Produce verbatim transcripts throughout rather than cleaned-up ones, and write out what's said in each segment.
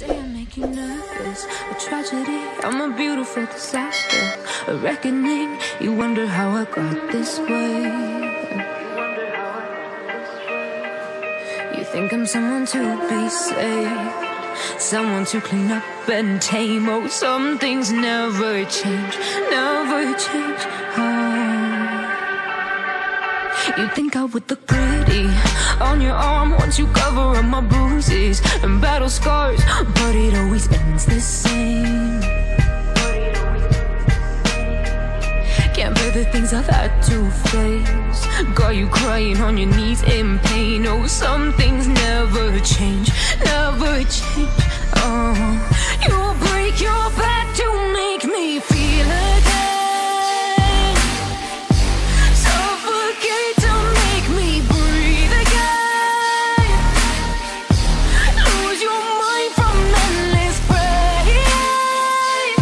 say I make you nervous, a tragedy, I'm a beautiful disaster, a reckoning. You wonder how I got this way. You think I'm someone to be saved, someone to clean up and tame. Oh, some things never change, never change. Oh. You think I would look pretty on your arm once you cover up my bruises and battle scars, but it always ends the same. Can't bear the things I've had to face, got you crying on your knees in pain. Oh, some things never change, never change. Oh, you'll break your back to make me feel again, suffocate to make me breathe again, lose your mind from endless pain.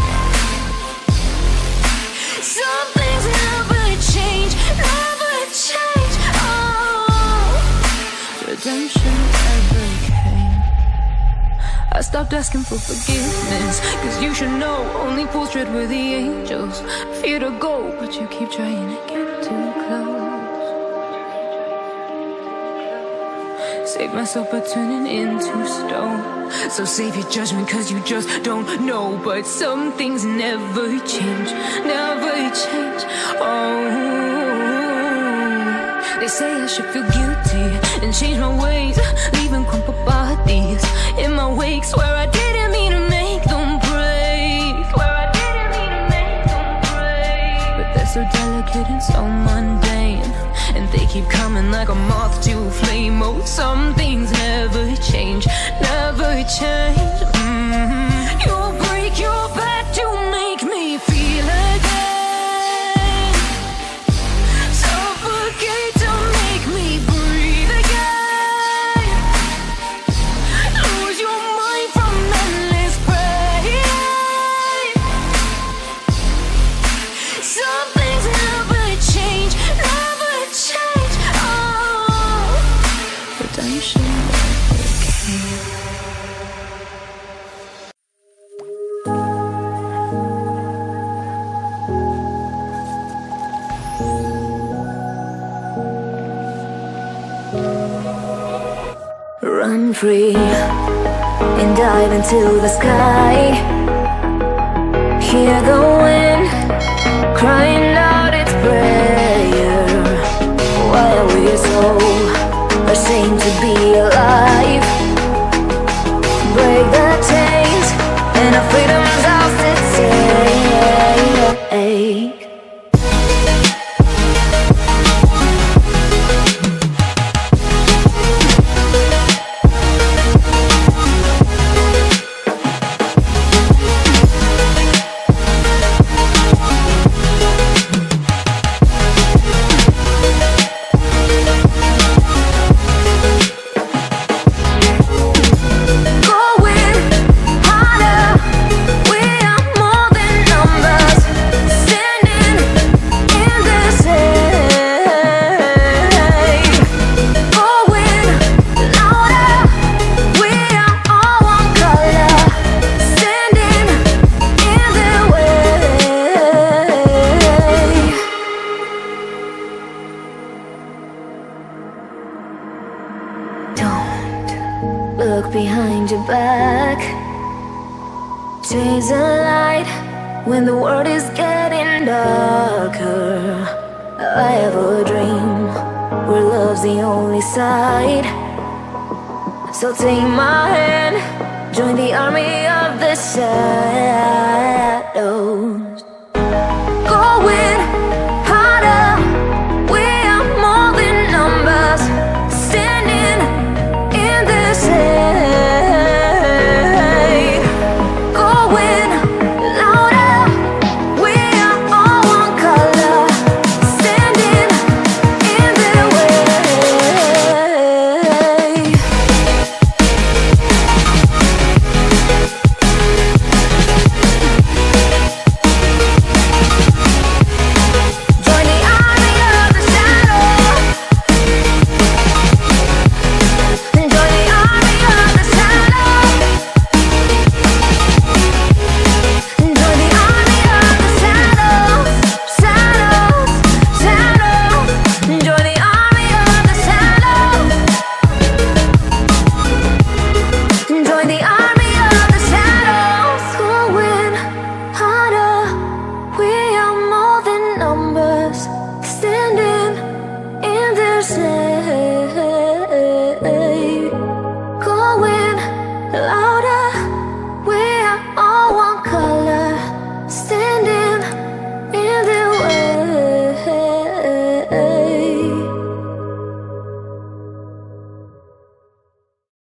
Some things never change, never change. Oh, redemption never came. I stopped asking for forgiveness, cause you should know only fools tread where the angels fear to go, but you keep trying to get too close. Save myself by turning into stone, so save your judgment cause you just don't know. But some things never change, never change. Oh, they say I should feel guilty and change my ways, leaving crumpled bodies in my wake. Swear I didn't mean to make them break, swear I didn't mean to make them break. But they're so delicate and so mundane, and they keep coming like a moth to a flame. Oh, some things never change, never change. Mm-hmm. You'll break your back to make me feel again, suffocate to make me breathe again, lose your mind from endless pain. Some things never change, never change. Oh, redemption never came. Run free and dive into the sky. Hear the wind crying out its prayer, while we're so ashamed to be alive. Break the chains and our freedom's ours to take. Look behind your back, chase a light when the world is getting darker. I have a dream where love's the only side, so take my hand, join the army of the side.